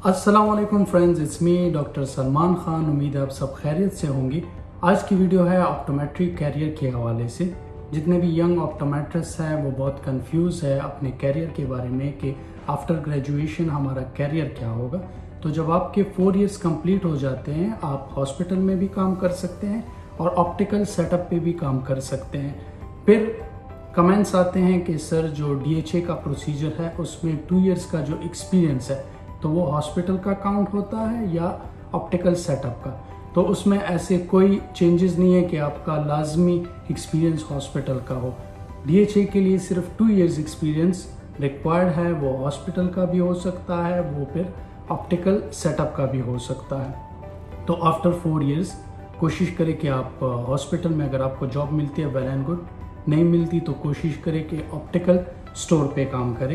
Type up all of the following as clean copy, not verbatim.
अस्सलाम वालेकुम friends, it's me doctor Salman Khan. उम्मीद है आप सब खैरियत से होंगे। आज की वीडियो है ऑप्टोमेट्री कैरियर के हवाले से। जितने भी यंग ऑप्टोमेट्रिस्ट हैं वो बहुत कंफ्यूज है अपने कैरियर के बारे में कि आफ्टर ग्रेजुएशन हमारा कैरियर क्या होगा। तो जब आपके 4 इयर्स कंप्लीट हो जाते हैं आप हॉस्पिटल में भी काम कर सकते हैं और ऑप्टिकल सेटअप पे भी काम कर सकते हैं। फिर कमेंट्स आते हैं कि सर जो DHA का प्रोसीजर है उसमें 2 इयर्स का जो एक्सपीरियंस है तो वो हॉस्पिटल का काउंट होता है या ऑप्टिकल सेटअप का। तो उसमें ऐसे कोई चेंजेस नहीं है कि आपका लाजमी एक्सपीरियंस हॉस्पिटल का हो। DHA के लिए सिर्फ 2 इयर्स एक्सपीरियंस रिक्वायर्ड है। वो हॉस्पिटल का भी हो सकता है, वो फिर ऑप्टिकल सेटअप का भी हो सकता है। तो आफ्टर 4 इयर्स कोशिश करें कि आप हॉस्पिटल में अगर आपको जॉब मिलती है वेल एंड गुड, नहीं मिलती तो कोशिश करें कि ऑप्टिकल स्टोर पे काम करें।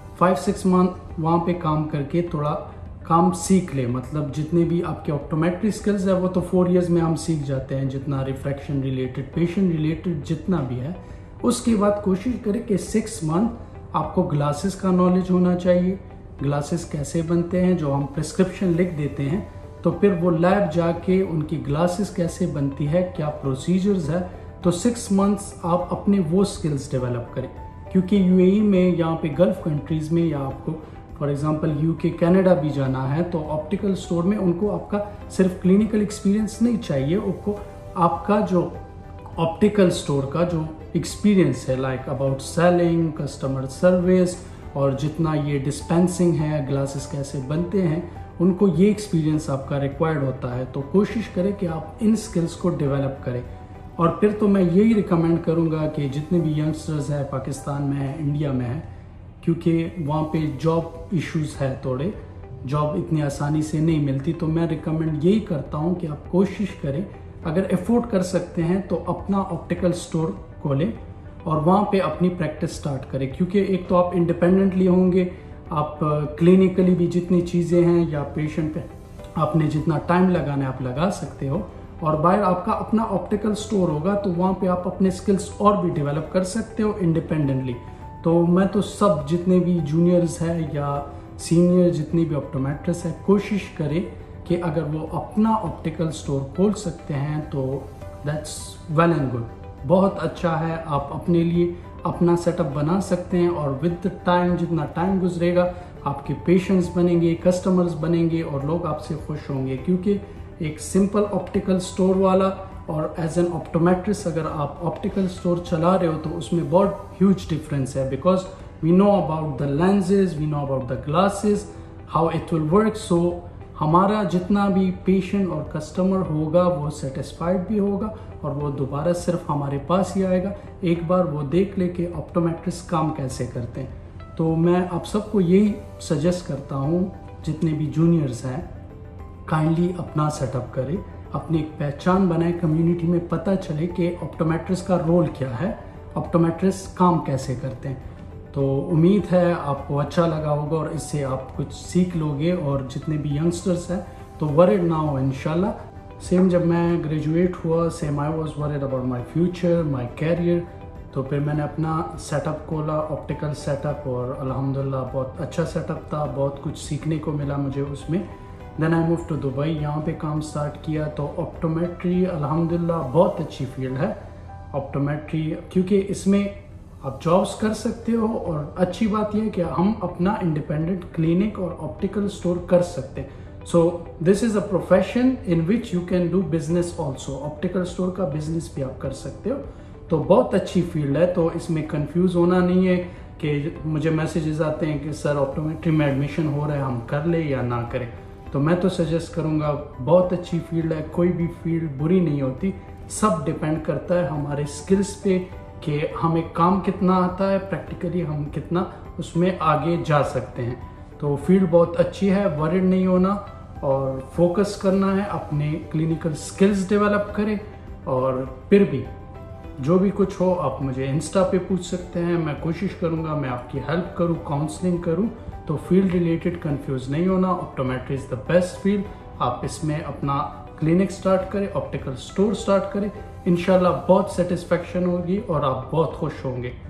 5-6 मंथ वहाँ पे काम करके थोड़ा काम सीख ले। मतलब जितने भी आपके ऑप्टोमेट्री स्किल्स है वो तो 4 इयर्स में हम सीख जाते हैं, जितना रिफ्रैक्शन रिलेटेड, पेशेंट रिलेटेड जितना भी है। उसके बाद कोशिश करें कि 6 मंथ आपको ग्लासेस का नॉलेज होना चाहिए। ग्लासेस कैसे बनते हैं, जो हम प्रिस्क्रिप्शन लिख देते हैं तो फिर वो लैब जाके उनकी ग्लासेस कैसे बनती है, क्या प्रोसीजर्स है। तो 6 मंथ्स आप अपने वो स्किल्स डेवलप करें। क्योंकि UAE में, यहाँ पे गल्फ कंट्रीज़ में, या आपको फॉर एग्जांपल UK कनाडा भी जाना है तो ऑप्टिकल स्टोर में उनको आपका सिर्फ क्लिनिकल एक्सपीरियंस नहीं चाहिए, उनको आपका जो ऑप्टिकल स्टोर का जो एक्सपीरियंस है, like about selling, customer service और जितना ये डिस्पेंसिंग है, ग्लासेस कैसे बनते हैं, उनको ये एक्सपीरियंस आपका रिक्वायर्ड होता है। तो कोशिश करें कि आप इन स्किल्स को डेवलप करें। और फिर तो मैं यही रिकमेंड करूंगा कि जितने भी यंगस्टर्स हैं पाकिस्तान में है, इंडिया में है, क्योंकि वहाँ पे जॉब इश्यूज है, थोड़े जॉब इतनी आसानी से नहीं मिलती, तो मैं रिकमेंड यही करता हूँ कि आप कोशिश करें, अगर अफोर्ड कर सकते हैं तो अपना ऑप्टिकल स्टोर खोलें और वहाँ पे अपनी प्रैक्टिस स्टार्ट करें। क्योंकि एक तो आप इंडिपेंडेंटली होंगे, आप क्लिनिकली भी जितनी चीज़ें हैं या पेशेंट पे आपने जितना टाइम लगाना है आप लगा सकते हो, और बाहर आपका अपना ऑप्टिकल स्टोर होगा तो वहाँ पे आप अपने स्किल्स और भी डेवलप कर सकते हो इंडिपेंडेंटली। तो मैं तो सब जितने भी जूनियर्स हैं या सीनियर जितने भी ऑप्टोमेट्रिस्ट हैं कोशिश करें कि अगर वो अपना ऑप्टिकल स्टोर खोल सकते हैं तो दैट्स वेल एंड गुड, बहुत अच्छा है। आप अपने लिए अपना सेटअप बना सकते हैं और विद टाइम, जितना टाइम गुजरेगा, आपके पेशेंट्स बनेंगे, कस्टमर्स बनेंगे और लोग आपसे खुश होंगे। क्योंकि एक सिंपल ऑप्टिकल स्टोर वाला और एज एन ऑप्टोमेट्रिस्ट अगर आप ऑप्टिकल स्टोर चला रहे हो तो उसमें बहुत ह्यूज डिफरेंस है। Because we know about the lenses, we know about the glasses, how it will work. So हमारा जितना भी पेशेंट और कस्टमर होगा वो सेटिस्फाइड भी होगा और वो दोबारा सिर्फ हमारे पास ही आएगा एक बार वो देख ले कि ऑप्टोमेट्रिस्ट काम कैसे करते हैं। तो मैं आप सबको यही सजेस्ट करता हूँ, जितने भी जूनियर्स हैं, काइंडली अपना सेटअप करें, अपनी एक पहचान बनाए, कम्युनिटी में पता चले कि ऑप्टोमेट्रिस्ट का रोल क्या है, ऑप्टोमेट्रिस्ट काम कैसे करते हैं। तो उम्मीद है आपको अच्छा लगा होगा और इससे आप कुछ सीख लोगे। और जितने भी यंगस्टर्स हैं तो वरिड ना हो इंशाल्लाह। सेम जब मैं ग्रेजुएट हुआ, same I was worried about my future, my career. तो फिर मैंने अपना सेटअप खोला, ऑप्टिकल सेटअप, और अल्हम्दुलिल्लाह बहुत अच्छा सेटअप था, बहुत कुछ सीखने को मिला मुझे उसमें। Then I move to Dubai, यहाँ पे काम स्टार्ट किया। तो ऑप्टोमेट्री अल्हम्दुलिल्लाह बहुत अच्छी फील्ड है ऑप्टोमेट्री, क्योंकि इसमें आप जॉब्स कर सकते हो और अच्छी बात यह है कि हम अपना इंडिपेंडेंट क्लिनिक और ऑप्टिकल स्टोर कर सकते हैं। So this is a profession in which you can do business also. Optical store का बिजनेस भी आप कर सकते हो। तो बहुत अच्छी फील्ड है, तो इसमें कंफ्यूज होना नहीं है कि मुझे मैसेजेस आते हैं कि सर ऑप्टोमेट्री में एडमिशन हो रहा है, हम कर ले या ना करें। तो मैं तो सजेस्ट करूँगा, बहुत अच्छी फील्ड है, कोई भी फील्ड बुरी नहीं होती। सब डिपेंड करता है हमारे स्किल्स पे कि हमें काम कितना आता है, प्रैक्टिकली हम कितना उसमें आगे जा सकते हैं। तो फील्ड बहुत अच्छी है, वरिड नहीं होना और फोकस करना है, अपने क्लिनिकल स्किल्स डेवलप करें। और फिर भी जो भी कुछ हो आप मुझे इंस्टा पे पूछ सकते हैं, मैं कोशिश करूँगा मैं आपकी हेल्प करूँ, काउंसलिंग करूँ। तो फील्ड रिलेटेड कंफ्यूज नहीं होना, optometry is the best field. आप इसमें अपना क्लिनिक स्टार्ट करें, ऑप्टिकल स्टोर स्टार्ट करें, इंशाल्लाह बहुत सेटिस्फेक्शन होगी और आप बहुत खुश होंगे।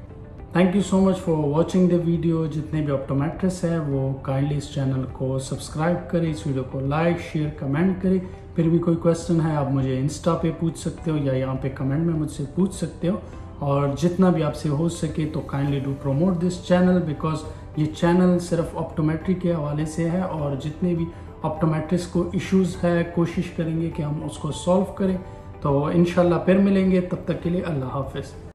Thank you so much for watching the video. जितने भी ऑप्टोमेट्रिस्ट है वो काइंडली इस चैनल को सब्सक्राइब करें, इस वीडियो को लाइक शेयर कमेंट करें। फिर भी कोई क्वेश्चन है आप मुझे इंस्टा पे पूछ सकते हो या यहाँ पे कमेंट में मुझसे पूछ सकते हो। और जितना भी आपसे हो सके तो kindly do promote this channel, because ये चैनल सिर्फ ऑप्टोमेट्री के हवाले से है और जितने भी ऑप्टोमेट्रिस्ट को इश्यूज़ है कोशिश करेंगे कि हम उसको सॉल्व करें। तो इंशाल्लाह फिर मिलेंगे, तब तक के लिए अल्लाह हाफिज़।